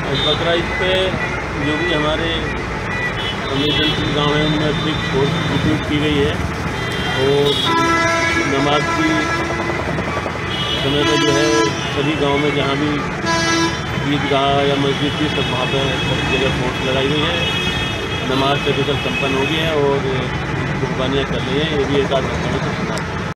बकरा ईद पे जो भी हमारे संवेदनशील गाँव हैं उनमें अतिरिक्त फोर्स उपयोग की गई है और नमाज की समय में जो है सभी गांव में जहां भी ईदगाह या मस्जिद थी सब वहाँ पर सभी जगह फोर्स लगाई गई है। नमाज से कुशल संपन्न हो गई है और कुर्बानियाँ कर रही हैं। ये भी एक आध घंटे में समाप्त